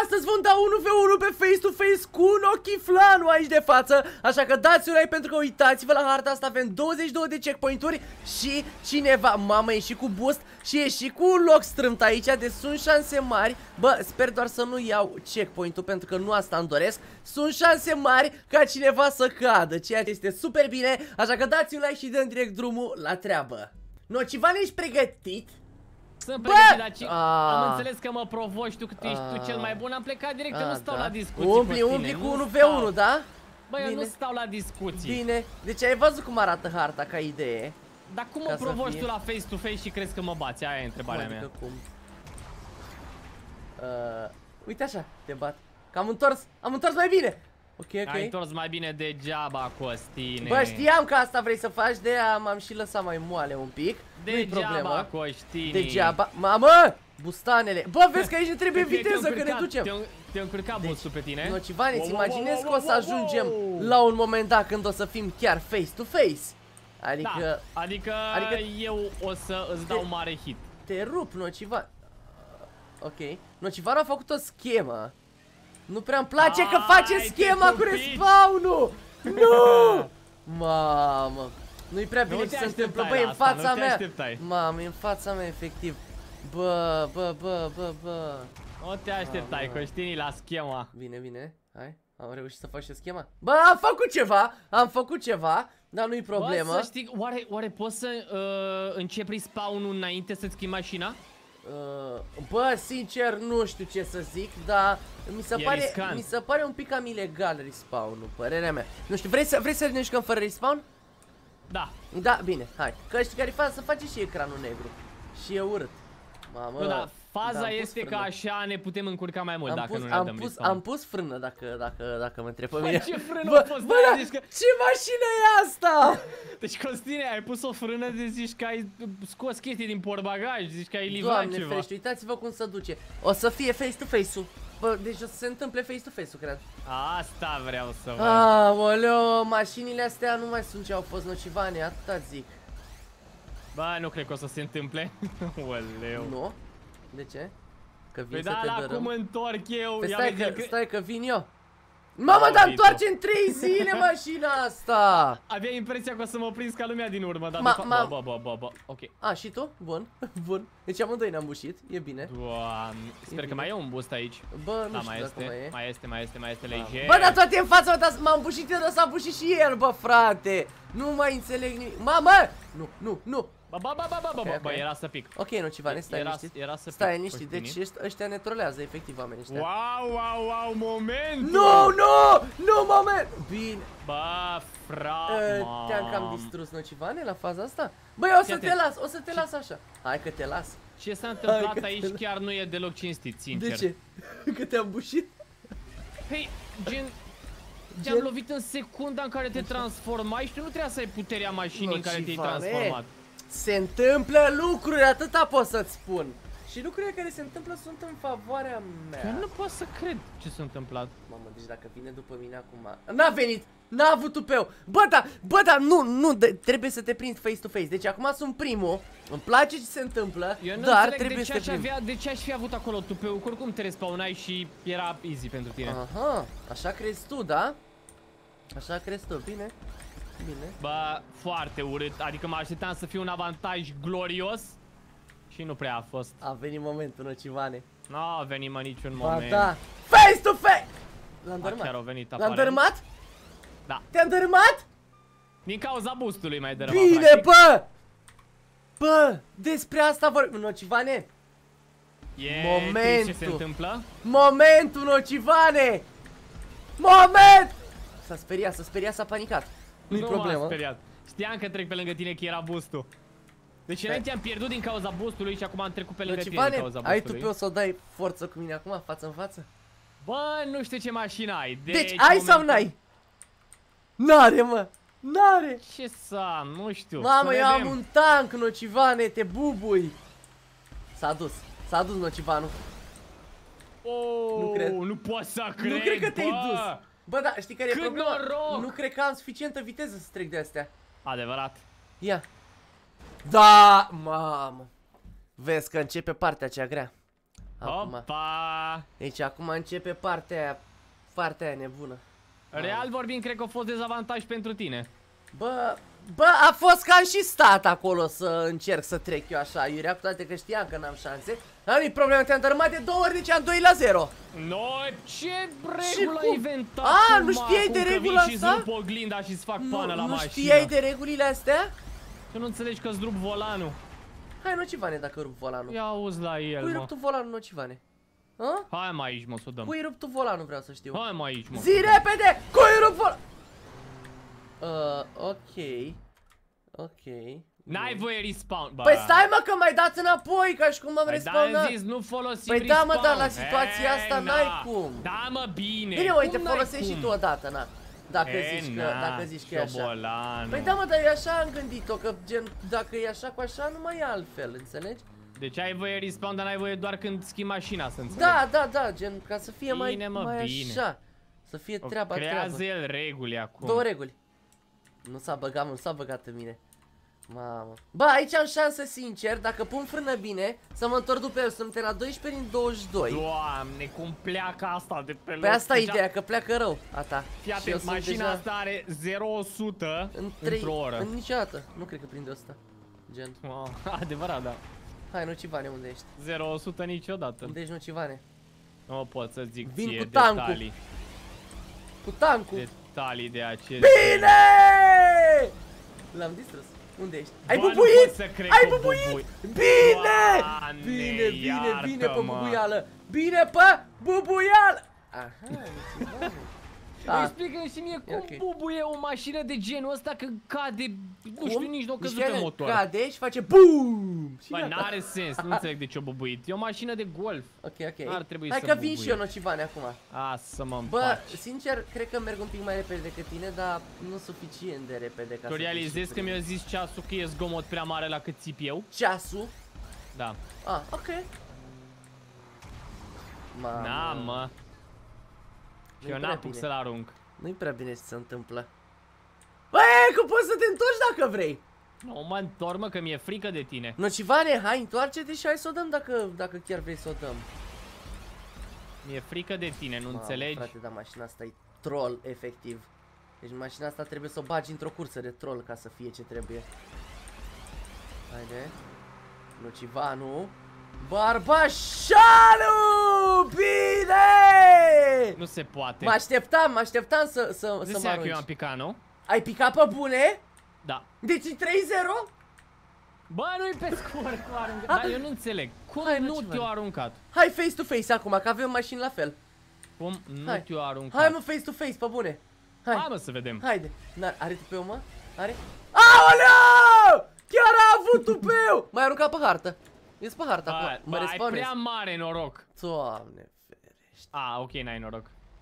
astăzi vom da 1v1 pe face-to-face cu Nochiflanu aici de față. Așa că dați un like pentru că uitați-vă la harta asta, avem 22 de checkpoint-uri și cineva, mamă, e și cu boost și e și cu un loc strâmt aici, deci sunt șanse mari. Bă, sper doar să nu iau checkpoint-ul pentru că nu asta îmi doresc. Sunt șanse mari ca cineva să cadă, ceea ce este super bine. Așa că dați un like și dăm direct drumul la treabă. Nocivan, ești pregătit? Sunt pregătit, dar am înțeles că mă provoci tu, că tu ești tu cel mai bun. Am plecat direct, nu stau la discuții. Umpli cu 1v1, da? Bă, eu nu stau la discuții. Bine, deci ai văzut cum arată harta ca idee. Dar cum mă provoci tu la face-to-face și crezi că mă bați? Aia e întrebarea mea. Adică cum? Uite așa, te bat. Că am întors mai bine. Ok. Ai întors mai bine degeaba, Costine. Bă, știam că asta vrei să faci, de-aia m-am și lăsat mai moale un pic. Nu-i problemă. Costine. Degeaba, mamă! Bustanele. Bă, vezi că aici ne trebuie viteză, că ne ducem. Te-a încurcat boostul pe tine. Nocivane, îți imaginezi că o să ajungem la un moment dat când o să fim chiar face-to-face. Adică eu o să îți dau mare hit. Te rup, Nocivan. Ok. Nocivan a făcut o schemă. Nu prea-mi place că face schema cu respawn-ul. Nu! Mamă. Nu-i prea bine ce se întâmplă. Bă, e în fața mea. Mamă, e în fața mea, efectiv. Bă. Nu te așteptai, Costini, la schema. Bine. Hai. Am reușit să fac și schema. Bă, am făcut ceva, dar nu-i problemă. Bă, să știi, oare poți să începi respawn-ul înainte să-ți schimbi mașina? Bă, sincer, nu știu ce să zic, dar mi se pare un pic cam ilegal respawn-ul, părerea mea. Nu știu, vrei să ne jucăm fără respawn? Da. Da, bine, hai. Că știi care e faza? Să face și ecranul negru. Și e urât. Mamă. Nu, da, faza este că așa ne putem încurca mai mult dacă nu ne dăm respawn. Am pus frână dacă mă întreb pe mine. Ce frână a fost? Ce mașină e asta? Deci, Costine, ai pus o frână de zici că ai scos chestii din portbagaj, zici că ai livrat ceva. Doamne ferește, uitați-vă cum se duce. O să fie face-to-face-ul. Bă, deci o să se întâmple face-to-face-ul, cred. Asta vreau să văd. Aoleo, mașinile astea nu mai sunt ce au fost, Nocivane, atâta zic. Bă, nu cred că o să se întâmple. Oleu. Nu? De ce? Că vin să te dărâm. cum întorc eu. Stai că vin eu. Mamă, dar întoarce în 3 zile mașina asta! Avea impresia că o să mă prins ca lumea din urmă, dar bă, ok. Și tu? Bun. Deci amândoi ne-am bușit, e bine. Doamne, sper că mai e un boost aici. Bă, nu știu dacă mai este lejer. Bă, dar toate în fața, m-am bușit eu, dar s-a bușit și el, bă, frate. Nu mai înțeleg nimic. Mamă! Nu. Bă, era să pic. Ok, Nocivane, stai liniștit. Stai liniștit, deci ăștia ne trolează, efectiv, oamenii ăștia. Wow, moment! Nu, moment! Bine. Bă, frate, te-am cam distrus, Nocivane, la faza asta? Băi, o să te las așa. Hai că te las. Ce s-a întâmplat aici chiar nu e deloc cinstit, sincer. De ce? Că te-am bușit? Hei, te-am lovit în secunda în care te transformai și tu nu trebuia să ai puterea mașinii în care te-ai transformat. Se întâmplă lucruri, atâta pot să-ți spun. Și lucrurile care se întâmplă sunt în favoarea mea. Eu nu pot să cred ce s-a întâmplat. Mamă, deci dacă vine după mine acum... N-a venit! N-a avut tupeu! Bă, da, nu, trebuie să te prinzi face-to-face. Deci acum sunt primul, îmi place ce se întâmplă, dar trebuie să te prinzi. De ce aș fi avut acolo tupeu? Că oricum te respawnai și era easy pentru tine. Aha, așa crezi tu, da? Așa crezi tu, bine. Bă, foarte urât, adică mă așteptam să fie un avantaj glorios și nu prea a fost. A venit momentul, Nocivane. Nu a venit, mă, niciun moment. Da. Face to face! L-am dărâmat. Chiar a venit, L-am dărâmat? Da. Te-am dărâmat? Din cauza boostului mai dărâmat. Bine, bă, despre asta vorbim, Nocivane. Ce se întâmplă? Momentul, Nocivane. S-a speriat, s-a panicat. Nu-i problemă. Speriat. Știam că trec pe lângă tine că era boost-ul. Deci înainte am pierdut din cauza boost-ului și acum am trecut pe lângă tine din cauza boost-ului. Ai tu pe o să o dai forță cu mine acum, față în față? Bă, nu știu ce mașină ai. Deci ai sau n-ai? N-are, mă. N-are. Ce să am, nu știu. Mamă, eu am un tank, Nocivane, te bubui. S-a dus Nocivanul. Nu cred. Nu pot să cred. Nu cred că te-ai dus. Bă, da, știi care e problema? Noroc! Nu cred că am suficientă viteză să trec de astea. Adevărat. Ia. Da, mamă. Vezi că începe partea cea grea. Acum. Opa! Deci acum începe partea aia nebună. Real vorbind, cred că a fost dezavantaj pentru tine. Bă, a fost că am și stat acolo să încerc să trec eu așa, Iurea, cu toate că știam că n-am șanse. Am nici probleme, te-am dărâmat de 2 ori, deci am 2-0. Noi, ce regulă ai inventat? Nu știai de regula asta? Și zrup oglinda și-ți fac pană la mașină. Nu știai de regulile astea? Tu nu înțelegi că-ți rup volanul. Hai, Nocivane, dacă rup volanul. Ia auzi la el, Cui rup tu volanul, Nocivane? Hai mai aici, mă, să o dăm. Cui rup tu volanul, vreau să știu. Hai mai aici, mă. Zi repede! Cui rup volanul? Ok. N-ai voie respawn, bă. Păi stai, mă, că m-ai dat înapoi, ca și cum m-am respawnat. Dar am zis, nu folosi Păi da, mă, dar la situația asta n-ai cum. Da, mă, bine. Bine, uite, folosești și tu odată, na. Dacă zici că e așa. Păi da, mă, dar eu așa am gândit-o, că gen, dacă e așa cu așa, nu mai e altfel, înțelegi? Deci ai voie respawn, dar n-ai voie doar când schimbi mașina, să înțelegi. Da, gen, ca să fie mai așa. Să fie treaba. Creează el reguli acum. 2 reguli. Nu s-a băgat în mine. Mamă. Bă, aici am șansă, sincer, dacă pun frână bine, să mă întorc după el, suntem la 12 din 22. Doamne, cum pleacă asta de pe loc. Păi asta e ideea, că pleacă rău, a ta. Fii atent, mașina asta are 0-100 într-o oră. Niciodată, nu cred că prinde 100. Gen. Adevărat, da. Hai, Nocivane, unde ești? 0-100 niciodată. Unde ești, Nocivane? Nu pot să zic Vin ție cu tancul. detalii. Cu tancul. Detalii de acest. Bine! L-am distrus. Unde ești? Ai bubuit! Ai bubuit! Bine! Bine pe bubuială! Bine pe bubuială! Aha, explică-mi și mie cum bubuie o mașină de genul ăsta că cade, nu știu, nici nu a căzut pe motor. Cade și face BOOM! Bă, n-are sens, nu înțeleg de ce a bubuit. E o mașină de golf. Ok. Ar trebui hai să că bubuie. vin și eu, Nocivane, acum. Să mă împaci. Bă, sincer, cred că merg un pic mai repede decât tine, dar nu suficient de repede ca tu realizezi că mi-a zis ceasul că e zgomot prea mare la cât țip eu? Ceasul? Da. Ok. Na, mă. Și eu n-apuc să-l arunc. Nu-i prea bine ce se întâmplă. Băi, că poți să te întorci dacă vrei. Nu mă întorc, mă, că mi-e frică de tine. Nocivane, hai, întoarce-te și hai să o dăm dacă chiar vrei să o dăm. Mi-e frică de tine, nu înțelegi? Frate, dar mașina asta e troll, efectiv. Deci mașina asta trebuie să o bagi într-o cursă de troll ca să fie ce trebuie. Haide. Nocivanu. Barbașanu! Bine! Nu se poate. Mă așteptam să mă arunci. că eu am picat, nu? Ai picat pe bune? Da. Deci 3-0? Bă, nu-i pe scor cu aruncat. Dar eu nu înțeleg. Cum nu te-o aruncat? Hai face to face acum, că avem mașini la fel. Cum nu te-o aruncat? Hai mă, face to face, pe bune. Hai mă să vedem. Haide. Are tupeu, mă? Are? Aoleu! Chiar a avut tupeu! M-ai aruncat pe hartă. Ești pe hartă acum. Mă respawnez. Ai prea mare noroc. Doamne ferește. Ok, n-ai noroc.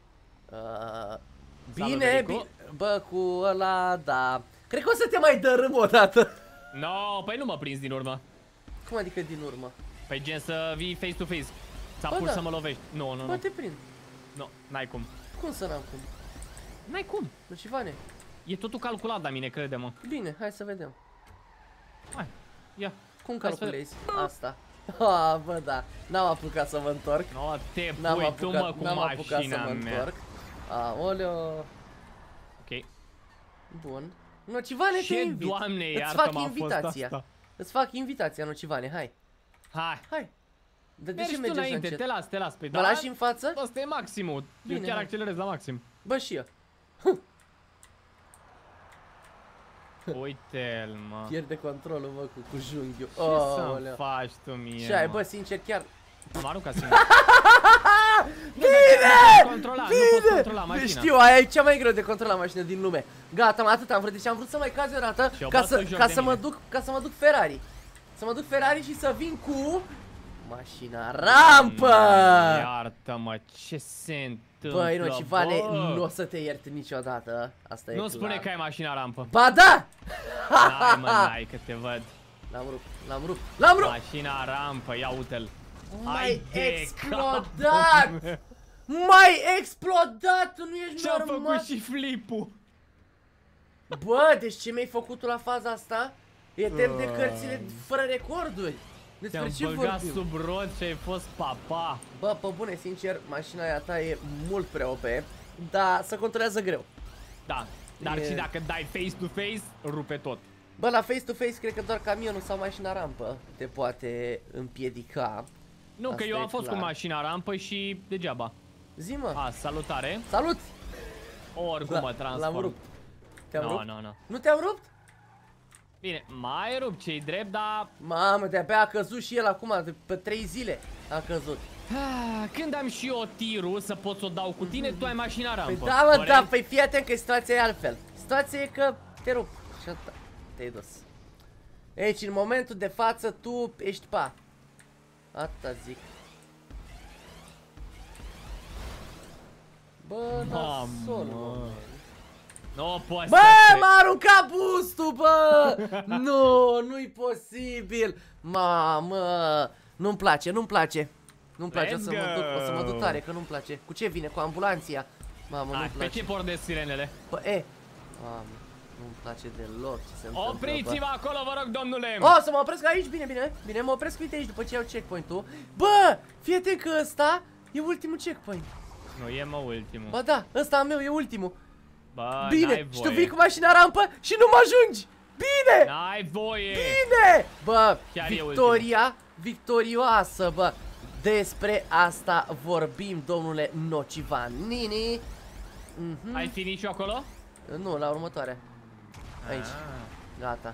Bine, bă, cu ăla, da. Cred că o să te mai dărâm o dată. No, păi nu mă prinzi din urmă. Cum adică din urmă? Păi gen să vii face to face. Ți-a pus să mă lovești. Nu. Bă, te prind. Nu, n-ai cum. Cum să n-am cum? N-ai cum. Nocivane. E totul calculat la mine, crede-mă. Bine, hai să vedem. Hai, ia. Cum calculezi asta? Bă, da. N-am apucat să mă întorc. No, te pui tu, mă, cu mașina mea. Aoleo. Ok. Bun. Nocivane, te invit. Doamne, îți fac invitația. Îți fac invitația, Nocivane, hai. Hai. De mergi ce mergem înainte, încet? te las. Păi mă lași în față? Asta e maximul. Eu chiar accelerez la maxim. Bă, și eu. Uite-l, mă. Pierde controlul, mă, cu junghiul. Ce să-mi faci tu mie, și ai, bă, sincer, chiar... Am aruncat singur. Bine! Nu poți controla mașina. Știu, aia e cea mai greu de controlat mașină din lume. Gata, atât am vrut, deci am vrut să mai cazi o dată ca să mă duc Ferrari. Să mă duc Ferrari și să vin cu mașina rampă. Iartă-mă, ce se întâmplă? Băi, Nocivane, nu o să te iert niciodată. Asta e clar. Nu spune că ai mașina rampă. Ba da! N-ai, că te văd. L-am rupt. Mașina rampă, ia uite-l. Mai explodat! Mai explodat! Tu nu ești normal! Ce-a făcut și flip-ul? Bă, deci ce mi-ai făcut tu la faza asta? E tem de cărțile fără recorduri. Despre Te-am ce băgat vorbim? sub rod și ai fost papa. Bă, pe bune, sincer, mașina aia ta e mult prea OP, dar se controlează greu. Da, dar și dacă dai face-to-face, rupe tot. Bă, la face-to-face cred că doar camionul sau mașina rampă te poate împiedica. Nu, Asta că eu e am fost clar. cu mașina rampă și degeaba. Zi-mă. A, salutare. Salut! Oricum mă transform. L-am rupt. Te-am rupt? Nu. Nu te-am rupt? Bine, mai rup ce-i drept, dar... Mamă, de-abia a căzut și el acum, pe 3 zile a căzut. Când am și eu tirul să pot să o dau cu tine, tu ai mașina rampă. Păi da, mă, corect? da, păi fii atent că situația e altfel. Situația e că te rup și atâta, te-ai dus. Deci, în momentul de față, tu ești pa. Atâta zic. Bă, nasol, mă. Nu poți Bă, să m-a aruncat boost-ul, bă! Nu, nu-i posibil. Mamă, nu-mi place, nu-mi place. Nu-mi place, o Let's să mă duc, o să mă duc go. tare, că nu-mi place. Cu ce vine? Cu ambulanția? Mamă, nu-mi pe place. ce pornesc sirenele? Bă, mamă, nu-mi place deloc ce se întâmplă. Opriți-vă acolo, vă rog, domnule! Oh, să mă opresc aici? Bine, mă opresc, uite aici după ce iau checkpoint-ul. Bă, fii atent că ăsta e ultimul checkpoint. Nu, e mă ultimul. Ba da, ăsta al meu e ultimul. Bă, Bine, n-ai și tu voie. vii cu mașina rampă și nu mă ajungi. Bine! N-ai voie! Bine! Bă, Chiar e victoria, victorioasă, bă. Despre asta vorbim, domnule Nocivanini. Ai finit și acolo? Nu, la următoarea. Aici, Ah. gata.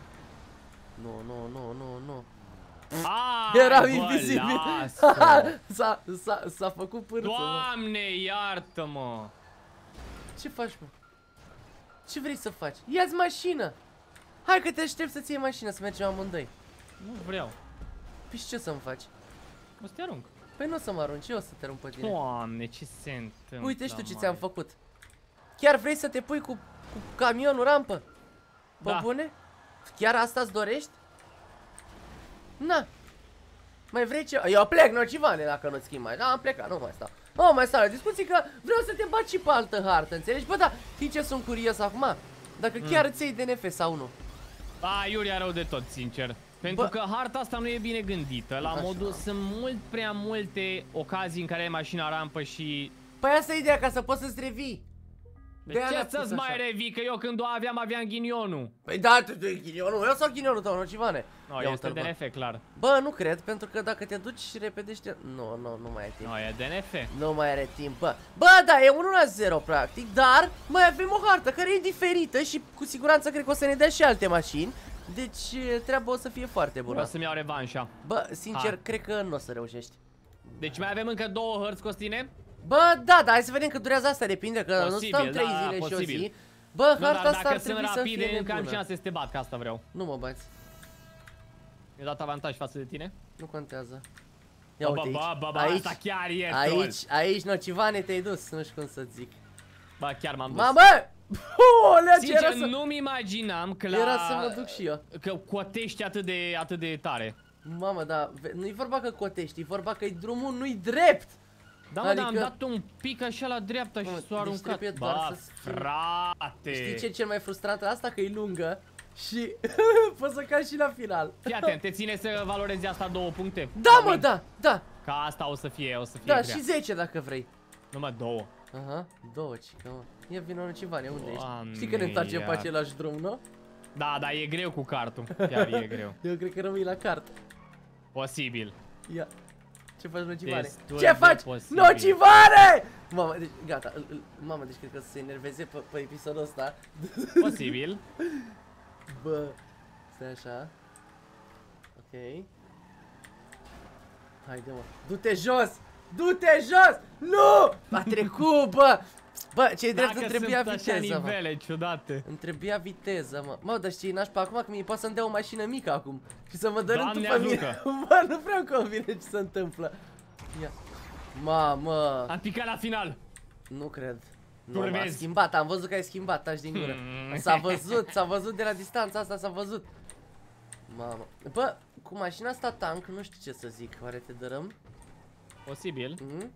Nu. Ai, Eram bă, invizibil. lasă. S-a făcut pârță, mă. Doamne, iartă-mă! Ce faci, mă? Ce vrei să faci? Ia-ți mașină! Hai că te aștept să-ți iei mașină, să mergem amândoi. Nu vreau. Păi și ce să-mi faci? O să te arunc. Păi nu o să mă arunci, eu o să te arunc pe tine. Doamne, ce se întâmplă? Uite și tu ce mai? ți-am făcut. Chiar vrei să te pui cu camionul rampă? Pe Da. bune? Chiar asta-ți dorești? Na. Mai vrei ce? Eu plec, Nocivane, dacă nu-ți schimbi mai. Da, am plecat, nu mai stau. Nu mai stau la discuții că vreau să te bat și pe altă hartă, înțelegi? Bă, da, știi ce sunt curios acum? Dacă chiar îți iei DNF sau nu. A, Iuria, rău de tot, sincer. Pentru Bă. că harta asta nu e bine gândită. La Așa. modul, sunt mult prea multe ocazii în care ai mașina rampă și... Păi asta e ideea, ca să poți să-ți revii. De De-aia ce le-a să-ți pus mai așa. revii? Că eu când o aveam ghinionul. Păi da, tu e ghinionul meu sau ghinionul tău, Nocivane? No, Ia este uite-l, bă. DNF, clar. Bă, nu cred, pentru că dacă te duci și repede și te... Nu mai ai timp. No, e DNF. Nu mai are timp, bă. Bă, da, e 1-0 practic, dar mai avem o hartă care e diferită și cu siguranță cred că o să ne dea și alte mașini. Deci treaba o să fie foarte O bună. să-mi iau revanșa. Bă, sincer, Ha. cred că nu o să reușești. Deci mai avem încă 2 hărți, Costine? Bă, da, hai să vedem cât durează asta, depinde, că Posibil, nu stăm 3 da, zile și o posibil. zi. Bă, Nu, harta dar asta dacă ar sunt trebui să rapide, fie încă am nebună. șanse să te bat, că asta vreau. Nu mă bați, Mi-a dat avantaj față de tine? nu contează. Ia Bă, uite bă, aici, asta chiar e aici, Nocivane, te-ai dus, nu știu cum să zic. Bă, chiar m-am dus. Mamă! Olea, ce era Sincer, să... nu-mi imaginam că Era să mă duc și eu. Că cotești atât de tare. Mamă, da, nu-i vorba că cotești, e vorba că drumul nu-i drept. Da, Adică- dar am dat un pic așa la dreapta și Mă, s-a deci aruncat. trebuie doar Bă, să schimbi. frate! Știi ce e cel mai frustrant la asta? Că e lungă și poți să cazi și la final. Fii atent, te ține să valorezi asta 2 puncte? Da, mă, da. Ca asta o să fie Da, grea. și 10 dacă vrei. Numai 2. Aha, 2, cică, mă. Ia vină Nocivane, unde Doamne, ești? Știi că ne întoarcem pe iar. același drum, nu? Da, dar e greu cu cartul. Chiar e greu. Eu cred că rămâi la cart. Posibil. Ia. Ce faci, Nocivane? Destul Ce de faci? posibil. Nocivane! Mamă, deci, gata. Mamă, deci cred că se enerveze pe episodul ăsta. Posibil. Bă, stai așa. Ok. Haide, mă. Du-te jos! Du-te jos! Nu! A trecut, bă! Bă, ce-i drept, îmi Dacă trebuia sunt așa viteză, mă. nivele ciudate. Îmi trebuia viteză, mă. Mă, dar știi, nașpa acum că mie poate să-mi dea o mașină mică acum. Și să mă dărâm Doamne pe mine. ajută. Bă, nu prea convine ce se întâmplă. Ia. Mamă. Am picat la final. Nu cred. Nu, m-a Urmezi. schimbat, am văzut că ai schimbat, taci din gură. S-a văzut de la distanța asta, s-a văzut. Mamă. Bă, cu mașina asta tank, nu știu ce să zic, oare te dărâm? Posibil.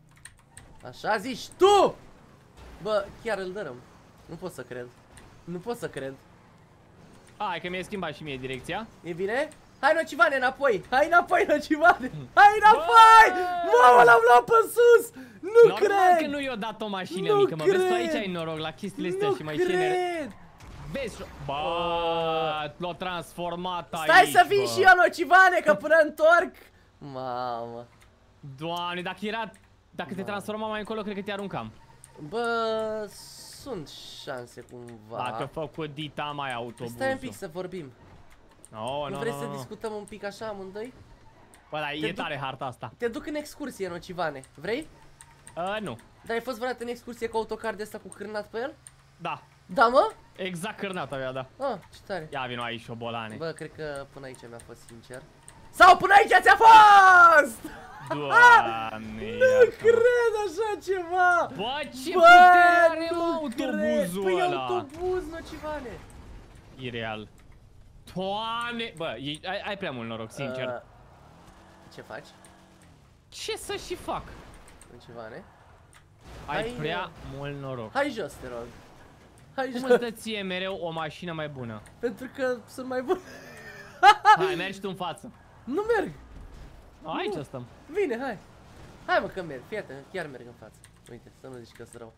Așa zici tu! Bă, chiar îl dărâm. Nu pot să cred. Nu pot să cred. Hai că mi-ai schimbat și mie direcția. E bine? Hai, Nocivane, înapoi! Hai înapoi, Nocivane! Hai înapoi! Mamă, l-am luat pe sus! Nu cred! Normal că nu i-o dat o mașină mică, mă. Vezi, tu aici ai noroc la chestiile astea și mai cine. Vezi, bă, l-a transformat aici. Stai să vin și eu, Nocivane, că până întorc. Mamă. Doamne, dacă te transforma mai încolo, cred că te aruncam. Bă, sunt șanse cumva. Da, te-a făcut dita mai autobuzul. Stai un pic să vorbim. Nu vrei să discutăm un pic așa amândoi? Bă, da, e tare harta asta. Te duc în excursie, Nocivane. Vrei? Nu. Dar ai fost vreodată în excursie cu autocar de ăsta cu cârnat pe el? Da. Da, mă? Exact cârnat avea, da. Ah, ce tare. Ia vino aici, șobolane. Bă, cred că până aici mi-a fost sincer. Sau până aici ți-a fost! Doamne, nu cred așa ceva! Bă, ce putere are autobuzul Păi ăla? autobuz, Nocivane! Ireal. Doamne! Bă, ai prea mult noroc, sincer. Ce faci? Ce să și fac? Nocivane? Ai prea mult noroc. Hai jos, te rog. Hai jos. Cum îți dă ție mereu o mașină mai bună? Pentru că sunt mai bun. Hai, mergi tu în față. Nu merg. Aici stăm. Vine, hai. Hai mă că merg, fii atent, chiar merg în față. Uite, să nu zici că sunt rău.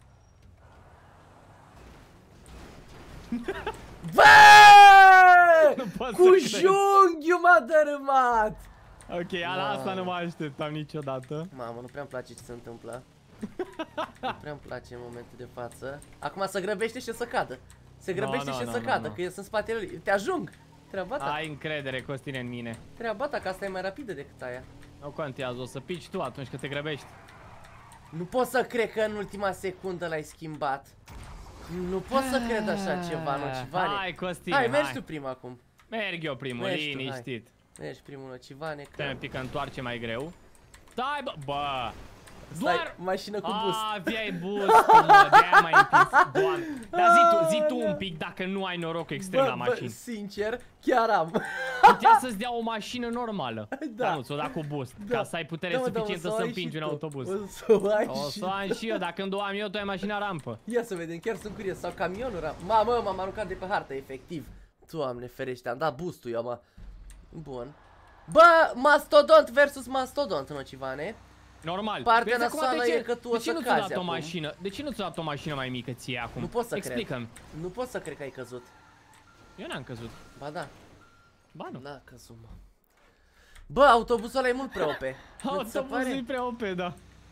Bă! Cu junghiul m-a dărâmat! Ok, la asta nu mă așteptam niciodată. Mamă, nu prea-mi place ce se întâmplă. Nu prea-mi place în momentul de față. Acum se grăbește și să cadă. Se grăbește și să cadă, că eu sunt în spatele lui. Te ajung! Treaba ta. Ai încredere, Costine, în mine. Treaba ta, că asta e mai rapidă decât aia. Nu contează, o să pici tu atunci când te grăbești. Nu pot să cred că în ultima secundă l-ai schimbat. Nu pot să cred așa ceva, Nocivane. Hai, Costine, hai, mergi tu primul acum. Merg eu primul, liniștit. Mergi primul, Nocivane. Stai un pic că întoarce mai greu. Stai, bă! Doar mașină cu boost. Aveai boost-ul, mă, de-aia m-ai împins. Doamne. Dar zi tu un pic dacă nu ai noroc extrem la mașini. Sincer, chiar am. Putea să-ți dea o mașină normală. Da. Dar nu, ți-o da cu boost, ca să ai putere suficientă să împingi un autobuz. O să o am și eu, dacă când o am eu, tu ai mașina rampă. Ia să vedem, chiar sunt curios, sau camionul rampă. Mamă, m-am aruncat de pe hartă, efectiv. Doamne ferește, am dat boost-ul eu, mă. Bun. Bă, mastodont versus mastodont, Nocivane. Normal. Partea nasoală e că tu o să cazi acum. De ce nu ți-a dat o mașină mai mică ție acum? Nu pot să Explică-mi. cred. Nu pot să cred că ai căzut. Eu n-am căzut. Ba da. Ba nu. N-a căzut, mă. Bă, autobuzul ăla e mult prea OP. Autobuzul e prea OP, da.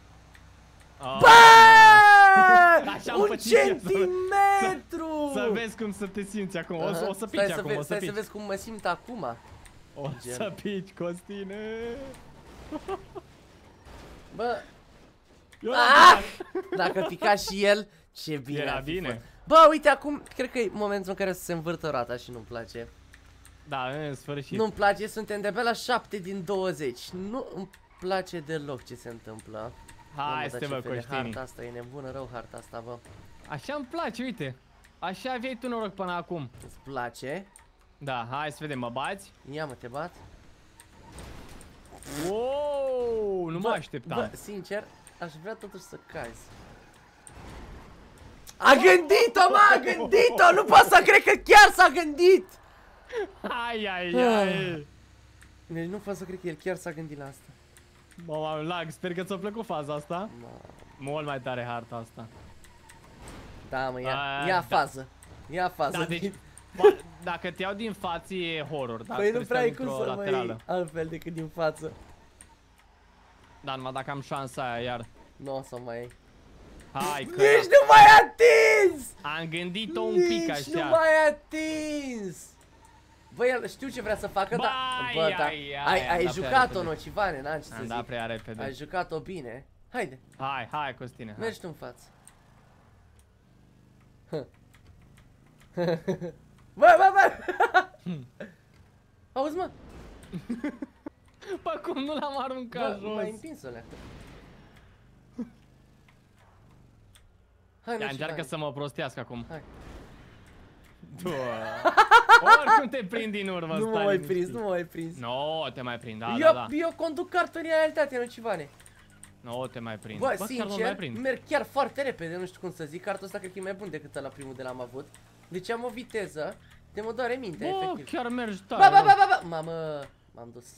Bă! Un centimetru! Să vezi cum să te simți acum. O să pici acum, Stai să vezi cum mă simt acum. O să pici, Costine. Bă, dacă pica și el, ce bine. Era bine. Bă, uite, acum cred că e momentul în care să se învârtă roata și nu-mi place. Da, în sfârșit. Nu-mi place, suntem de-abia la 7 din 20. Nu îmi place deloc ce se întâmplă. Hai să te văd, Costini. Harta asta e nebună rău, harta asta, bă. Așa îmi place, uite. Așa aveai tu noroc până acum. Îți place? Da, hai să vedem, mă bați? Ia mă, te bat. Wow, nu mă așteptam. Bă, sincer, aș vrea totuși să cazi. A gândit-o, mă, a gândit-o! Nu pot să cred că chiar s-a gândit! Ai. Deci nu pot să cred că el chiar s-a gândit la asta. Mă lag, sper că ți-a plăcut faza asta. Mult mai tare harta asta. Da, mă, ia fază. Ia fază. Da, deci, dacă te iau din față e horror. Păi nu prea ai cum să mă iei altfel decât din față. Da, numai dacă am șansa aia iar. Nu o să mai iei. Hai că... Nici nu m-ai atins! Am gândit-o un pic așa. Nici nu m-ai atins! Bă, el știu ce vrea să facă, dar... Bă, da. Ai jucat-o, Nocivane, n-am ce să zic. Am dat prea repede. Ai jucat-o bine. Haide. Hai, Costine. Mergi tu în față. Bă! Auzi, mă? Bă, cum nu l-am aruncat jos? M-ai împins-o leacă. Hai, încearcă să mă prostească acum. Hai. Oricum te prind din urmă. Nu mă mai prins, nu mă mai prins. Nu, te mai prind, da. Eu conduc cartul în realitate, Nocivane. Nu te mai prind. Bă, sincer, merg chiar foarte repede, nu știu cum să zic. Cartul ăsta cred că e mai bun decât ăla primul de l-am avut. Deci am o viteză De mă doare mintea, Bă, efectiv. chiar mergi Ba, tare. ba, ba, ba, ba. Mamă, m-am dus.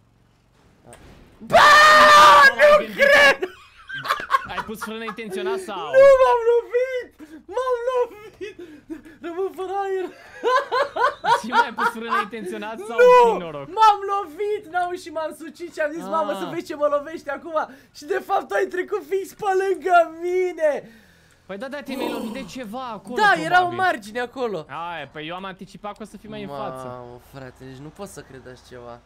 Ba! Nu cred! Ai pus frână intenționat sau? Nu, m-am lovit! M-am lovit! Rămân fără aer. Și mai ai pus frână intenționat sau Nu! din noroc? M-am lovit! N-au și m-am sucit și am zis, mamă, să Ah. vezi ce mă lovește acum. Și de fapt ai trecut fix pe lângă mine. Păi da, te mi-ai lovit de ceva acolo. Da, probabil. era o margine acolo. Aia, păi eu am anticipat că o să fii mai în față. Mamă, frate, deci nu pot să cred așa ceva.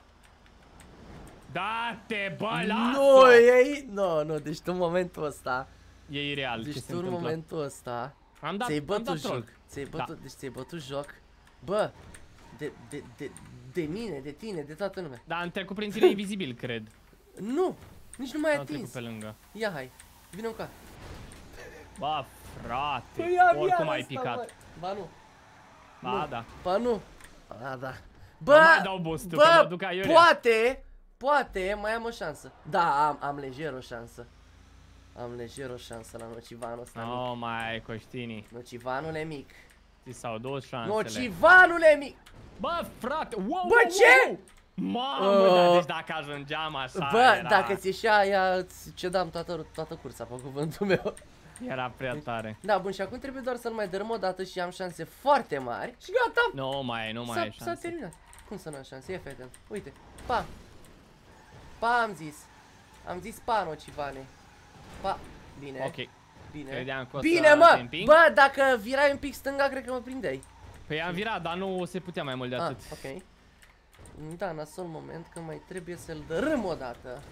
Da-te, bă, Nu, lasă! ei... Nu, deci tu în momentul ăsta... E ireal ce Deci se tu în întâmplă. momentul ăsta... Am dat, Ți-ai am bătut dat joc. troll. Ți-ai Da. bătut, deci ți-ai bătut joc. Bă, de mine, de tine, de toată lumea. Da, am trecut prin tine invizibil, cred. Nu, nici nu m-ai Am trecut atins. pe lângă. Ia, hai, vină încă. Ba, frate, Păi am oricum iar ai asta, picat. mă. Ba nu. Ba, Nu. da. Ba nu. Ba da. Nu mai dau boost-ul, că mă duc aiurea. poate mai am o șansă. Da, am lejer o șansă. Am lejer o șansă la Nocivanul ăsta mic. Nu mai ai coștinii. Nocivanul e mic. Ți s-au dus șansele. Nocivanul e mic. Bă, frate, wow, Bă, wow, ce? wow. Mamă, da, deci dacă ajungeam așa Bă, era... dacă ți ieșea aia, îți cedam toată cursa, pe cuvântul meu. Era prea tare. Da, bun, și acum trebuie doar să-l mai dărâm o dată și am șanse foarte mari. Și gata, Nu mai ai s-a șanse. terminat. Cum să nu am șanse? Ia fii atent. Uite, pa. Pa am zis. Am zis pa, Nocivane. Pa. Bine. Ok. Bine. Credeam că o Bine, să mă! te împing. Bă, dacă virai un pic stânga, cred că mă prindeai. Păi am virat, dar nu se putea mai mult de atât. Ok. Da, nasol moment că mai trebuie să-l dărâm o dată.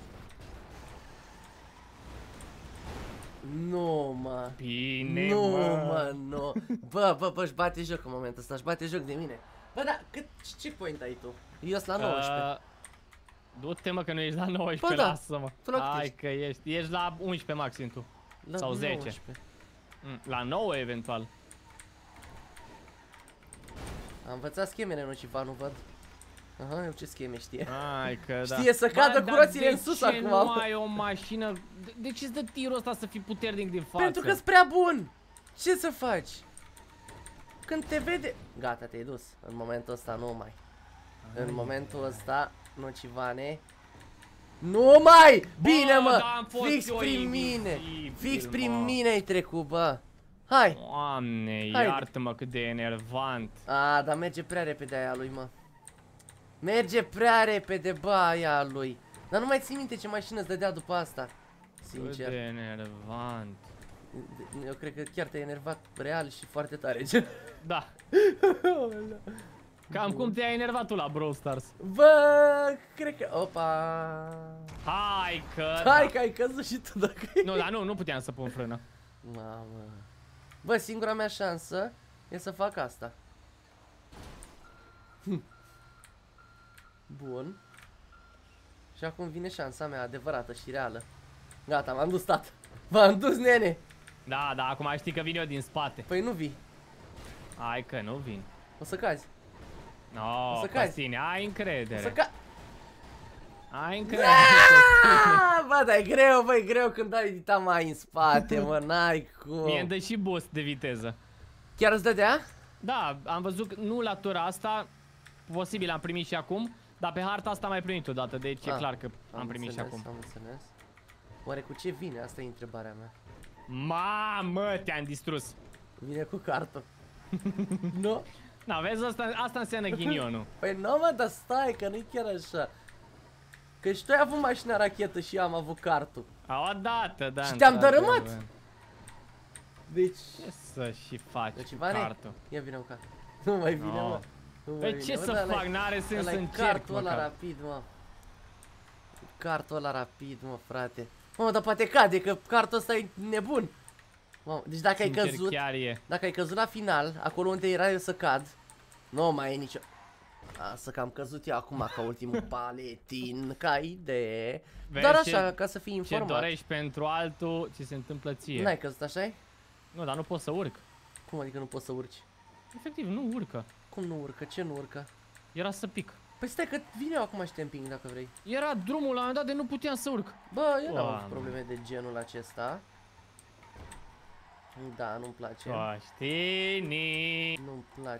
Nu, mă. Bine, Nu, mă. nu. Bă, își bate joc în momentul ăsta, își bate joc de mine. Bă, da, ce point ai tu? Eu sunt la 19. Du-te, mă, că nu ești la 19, Bă, da. lasă-mă. Tu la cât Hai ești? că ești la 11 maxim tu. La sau 10. 19. La 9 eventual. Am învățat schemele Nociva, nu văd. Aha, eu ce scheme știe. Hai că da. Știe să cadă Bă, cu roțile dar în sus de ce acum. nu ai o mașină? De ce îți dă tirul ăsta să fii puternic din față? Pentru că-s prea bun. Ce să faci? Când te vede... Gata, te-ai dus. În momentul ăsta nu mai. În momentul ăsta, Nocivane... Nu mai! Bine, Bă, mă! da, am fost Fix eu prin mine! invizibil, Fix prin mă. mine ai trecut, bă! Hai! Doamne, Haide. iartă-mă cât de enervant. A, dar merge prea repede aia lui, mă. Merge prea repede, bă, aia lui. Dar nu mai țin minte ce mașină îți dădea după asta. Cât Sincer. de enervant. Eu cred că chiar te-ai enervat real și foarte tare. Da. Cam cum te-ai enervat tu la Brawl Stars. Bă, cred că... Opa! Hai că... Hai da. că ai căzut și tu dacă... Nu, dar nu puteam să pun frână. Mamă. Bă, singura mea șansă e să fac asta. Bun. Și acum vine șansa mea adevărată și reală. Gata, m-am dus, tată. M-am dus, nene. Da, da, acum știi că vin eu din spate. Păi nu vii. Hai că nu vin. O să cazi. No, O să pe cazi. tine, ai O încredere. să cazi. Ai încredere. Bă, dar e greu, băi, greu când ai dita mai în spate, mă, n-ai cum. Mie îmi dă și boost de viteză. Chiar îți dădea? Da, am văzut că nu la tura asta, posibil am primit și acum, dar pe harta asta am mai primit odată, deci e clar că am primit și acum. Am înțeles. Oare cu ce vine? Asta e întrebarea mea. Mamă, te-am distrus. Vine cu cartul. Nu? Na, vezi, asta înseamnă ghinionul. Păi nu, mă, dar stai, că nu-i chiar așa. Că și tu ai avut mașina rachetă și eu am avut cartul. Odată, da. Și te-am într-adevăr. dărâmat? Deci... Ce să și faci Deci, cu Ivane, cartul? ia vină cu cartul. Nu mai vine, No. mă. Nu mai Păi vine, ce mă, să dar fac? ăla-i- N-are sens să ăla-i încerc, cartul ăla măcar. rapid, mă. Cartul ăla rapid, mă, frate. Mă, dar poate cade, că cartul ăsta e nebun. Mă, deci dacă ai Sincer, căzut, chiar e. dacă ai căzut la final, acolo unde era eu să cad, nu mai e nicio... Asta că am căzut eu acum ca ultimul paletin, ca idee. Vezi Doar ce- așa, ca să fii Ce informat. dorești pentru altul, ți se întâmplă ție. N-ai căzut așa-i? Nu, dar nu pot să urc. Cum adică nu poți să urci? Efectiv, nu urcă. Cum nu urcă? Ce nu urcă? Era să pic. Păi stai că vine eu acum și te împing dacă vrei. Era drumul la un moment dat de nu puteam să urc. Bă, eu n-am Doamne. probleme de genul acesta. Da, nu-mi place. Coștinii. Nu-mi place.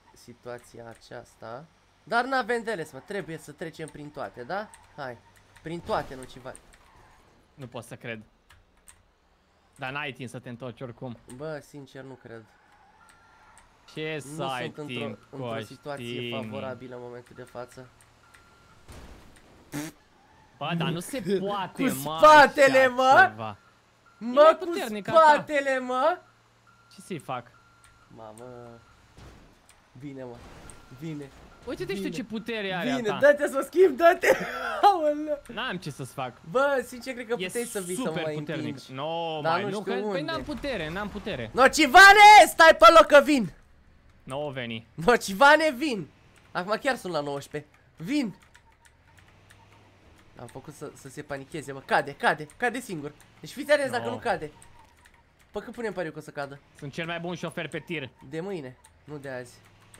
situația aceasta. Dar n-avem de ales, mă, trebuie să trecem prin toate, da? Hai, prin toate, Nocivane. Nu pot să cred. Dar n-ai timp să te întorci oricum. Bă, sincer, nu cred. Ce să ai Nu sunt timp, într-o situație Costini? favorabilă în momentul de față. Bă, dar nu se poate, Cu mă, spatele, așa mă! ceva. Mă, mai cu puternic ca spatele, mă! Ce să-i fac? Mamă. Bine, mă. Bine. Uite-te și tu ce putere are Bine, a ta. dă-te să o schimb, dă-te! Aoleu. N-am ce să-ți fac. Bă, sincer, cred că E puteai să vii să mă super mai puternic. împingi. No, Dar mai nu nu, știu că unde. păi n-am putere, n-am putere. Nocivane, stai pe loc că vin! No, veni. Nocivane, vin! Acum chiar sunt la 19. Vin! Am făcut să se panicheze, bă. Cade singur. Deci fiți atenți dacă No. nu cade. Pă, cât punem pariu că o să cadă? Sunt cel mai bun șofer pe tir. De mâine, nu de azi.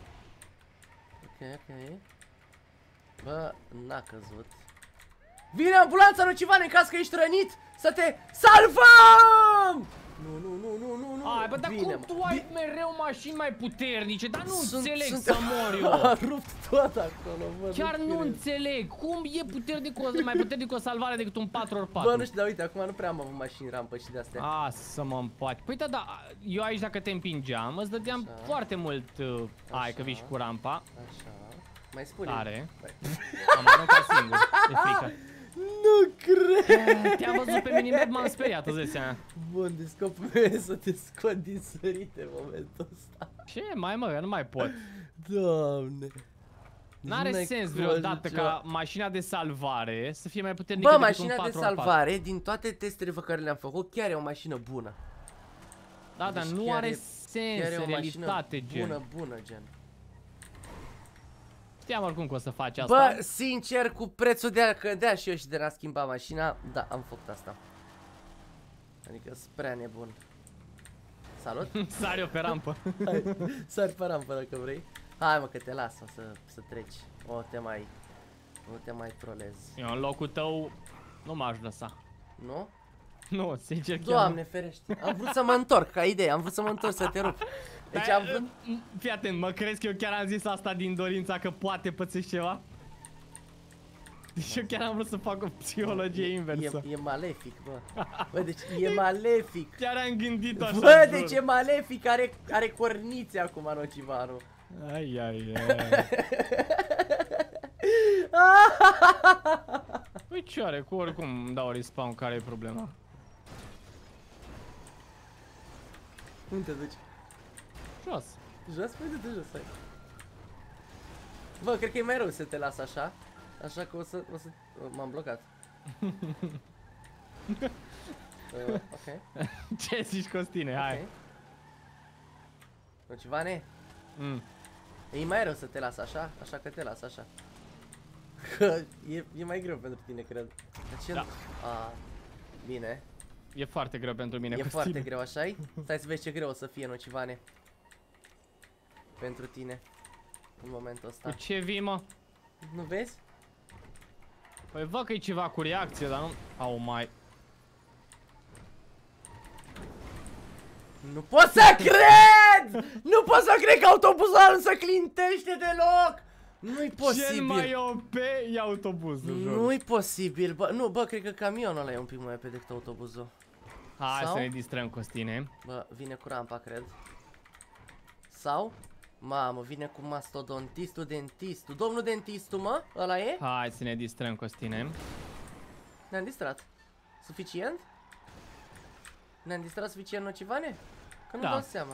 Ok. Bă, n-a căzut. Vine ambulanța, Nocivane, în caz că ești rănit, să te salvăm! Nu. Ai, bă, dar Bine, cum mă. tu ai mereu mașini mai puternice? Dar nu Sunt- înțeleg sunt- să mor eu. A rupt tot acolo, bă. Chiar nu cred. înțeleg. Cum e mai puternic o salvare decât un 4x4? Bă, nu știu, dar uite, acum nu prea am avut mașini rampă și de-astea. A, să mă împaci. Păi da, eu aici dacă te împingeam, îți dădeam Așa. foarte mult... Hai că vii și Așa. cu rampa. Așa. Mai spune. Tare. Băi. Am aruncat singur, de frică. Nu cred! Te-am văzut pe minimap, m-am speriat, îți dai seama. Bun, deci scopul meu e să te scot din sărite în momentul ăsta. Ce mai mă, eu nu mai pot. Doamne. N-are N-ai sens cum vreodată așa ca mașina de salvare să fie mai puternică Bă, decât un mașina de 4x4. salvare, din toate testele pe care le-am făcut, chiar e o mașină bună. Da, dar Deci nu chiar are e- sens Chiar e în o mașină realitate, gen. bună, gen. Știam oricum că o să faci asta. Bă, sincer, cu prețul de a cădea și eu și de a schimba mașina, da, am făcut asta. Adică sunt prea nebun. Salut! Sari-o pe rampă. Hai, sari pe rampă dacă vrei. Hai mă că te las, o să treci. Nu te mai trolez. Eu în locul tău nu m-aș lăsa. Nu? Nu, sincer chiar. Doamne ferește. Am vrut să mă întorc, ca idee, am vrut să mă întorc să te rup. Deci am vrut... Fii atent, mă crezi că eu chiar am zis asta din dorința că poate pățești ceva? Deci eu chiar am vrut să fac o psihologie inversă. E malefic, bă. Bă, deci e malefic. Chiar am gândit așa. Bă, jur. deci e malefic, are cornițe acum Nocivanu. Ai. Păi ce are, cu oricum îmi dau respawn, care e problema? Unde te duci? Jos. Jos? Păi du-te jos, hai. Bă, cred că e mai rău să te las așa. Așa că o să... M-am blocat. Ok. Ce zici, Costine? Hai. Ok. Nocivane, Mm. e mai rău să te las așa, așa că te las așa. Că e mai greu pentru tine, cred. De ce Da. nu? A, bine. E foarte greu pentru mine, E Costine. foarte greu, așa-i? Stai să vezi ce greu o să fie, Nocivane. Pentru tine. În momentul ăsta. Cu ce vii, mă? Nu vezi? Păi văd că e ceva cu reacție, dar nu... Au mai... Nu pot să cred! Nu pot să cred că autobuzul ăla nu se clintește deloc! Nu-i Cel posibil! mai OP e autobuzul, jur. Nu-i posibil, bă, nu, bă, cred că camionul ăla e un pic mai repede decât autobuzul. Hai Sau? să ne distrăm, Costine. Bă, vine cu rampa, cred. Sau? Mamă, vine cu mastodontistul, dentistul. Domnul dentistul, mă? Ăla e? Hai să ne distrăm, Costine. Ne-am distrat. Suficient? Ne-am distrat suficient, Nocivane? Că nu Da. dau seama.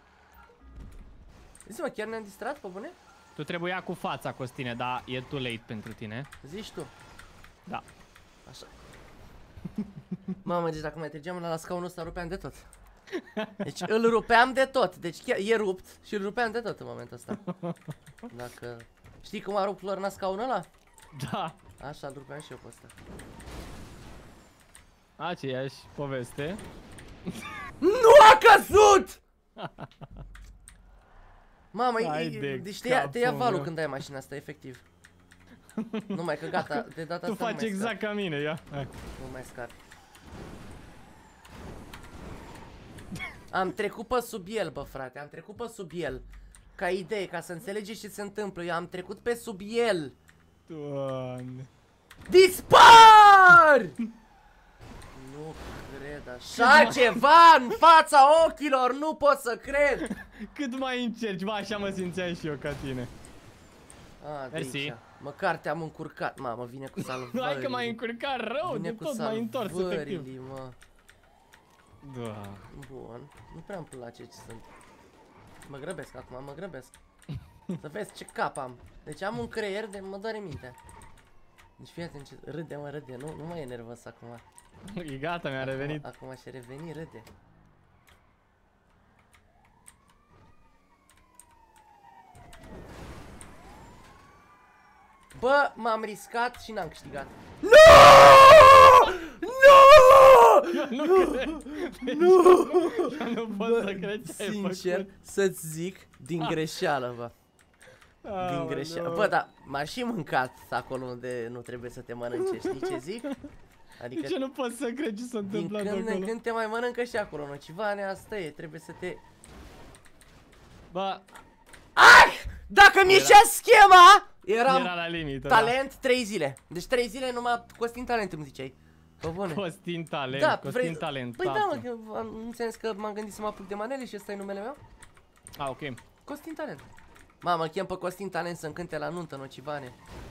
Zi-mă, chiar ne-am distrat, pe bune? Tu trebuia cu fața, Costine, dar e too late pentru tine. Zici tu. Da. Așa. Mamă, deci dacă mai trăgeam la scaunul ăsta, rupeam de tot. Deci îl rupeam de tot. Deci chiar e rupt și îl rupeam de tot în momentul ăsta. Dacă... Știi cum a rupt Lorna scaunul ăla? Da. Așa, îl rupeam și eu pe ăsta. Aceeași poveste. Nu a căzut! Mamă, Hai de deci te ia capul valul meu. când ai mașina asta, efectiv. Numai că gata, de data Tu asta nu faci mai exact ca mine, ia. Hai. Nu mai scar. Am trecut pe sub el, bă, frate, am trecut pe sub el. ca idee, ca să înțelegeți ce se întâmplă. Eu am trecut pe sub el. Doamne. Dispar! Nu cred așa ceva în fața ochilor, nu pot să cred. Cât mai încerci, bă, așa mă simțeam și eu ca tine. A, de aici. Măcar te-am încurcat, mamă, vine cu salvările. Hai că m-ai încurcat rău, de tot m-ai întors efectiv. Mă. Da. Bun, nu prea îmi place ce sunt. Mă grăbesc acum, mă grăbesc. Să vezi ce cap am. Deci am un creier de mă doare mintea. Deci fii atent ce... Râde, mă, râde, nu mai e nervos acum. E gata, mi-a revenit. Acum și reveni, râde. Bă, m-am riscat și n-am câștigat. Nu! Nu! Nu cred. Nu pot să cred ce ai sincer, făcut. să-ți zic, din greșeală, bă. Din greșeală. Bă, dar m-a și mâncat acolo unde nu trebuie să te mănânce, știi ce zic? Adică de ce nu pot să cred ce s-a întâmplat din când acolo? în când te mai mănâncă și acolo, nocivane, asta e, trebuie să te... Bă, Dacă mi ieșea schema, era la limită, talent 3 zile. Deci 3 zile numai Costin talent îmi ziceai. Bă, bune. Costin talent, Da, Costin talent. Păi da, mă, că am înțeles că m-am gândit să mă apuc de manele și ăsta e numele meu. Ah, ok. Costin talent. Mamă, chem pe Costin talent să-mi cânte la nuntă, nocivane.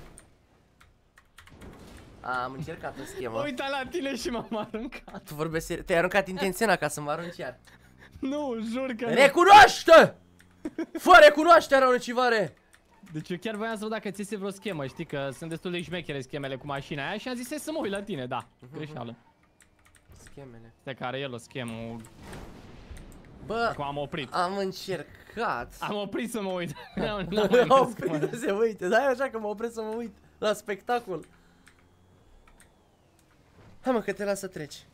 Am încercat o schemă. Uita la tine și m-am aruncat. Tu vorbești serios? Te-ai aruncat intenționat ca să mă arunci iar. Nu, jur că nu. Recunoaște! Fă recunoașterea, nocivare! Deci eu chiar voiam să văd dacă ți iese vreo schemă, știi că sunt destul de șmechere schemele cu mașina aia și am zis să mă uit la tine, da, greșeală. Schemele. Stai că are el o schemă. Bă, Acum am oprit. am încercat. Am oprit să mă uit. Am oprit să se uite, da, așa că mă opresc să mă uit la spectacol. Hai mă, că te las să treci.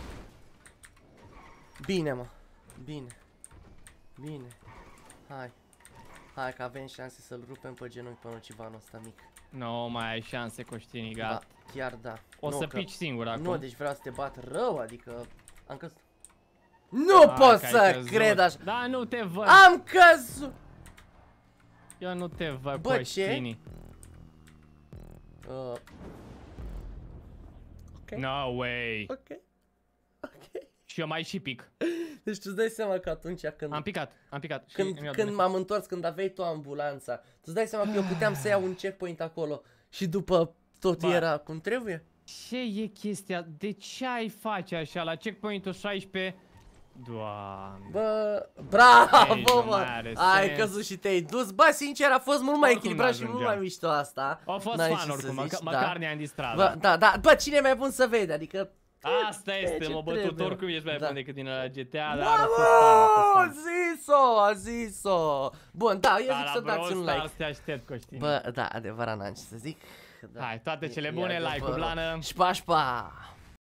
Bine, mă. Bine. Bine. Hai. Hai că avem șanse să-l rupem pe genunchi pe nocivanul ăsta mic. Nu mai ai șanse, Coștini, gata. Da, chiar da. O să pici singur acum. Nu, deci vreau să te bat rău, adică am căzut. Nu pot să cred așa. Da, nu te văd. Am căzut. Eu nu te văd, Bă, Coștini. Ok. No way. Ok. Ok. Și eu mai și pic. Deci tu-ți dai seama că atunci când... Am picat. Când m-am întors, când aveai tu ambulanța, tu-ți dai seama că eu puteam să iau un checkpoint acolo și după totul era cum trebuie? Ce e chestia? De ce ai face așa la checkpoint-ul 16? Doamne. Bă, bravo, Ei, mă! Ai căzut și te-ai dus. Bă, sincer, a fost mult mai echilibrat și mult mai mișto asta. A fost fan oricum, măcar ne-am distrat. Bă, da, bă, cine e mai bun să vede, adică... Asta este, mă, bătut, oricum ești mai bun decât din la GTA, dar a fost fan, a zis-o! Bun, da, eu zic să dați un like. Te aștept, Coștini. Bă, da, adevărat, n-am ce să zic. Hai, toate cele bune, like-ul, blană. Și pa,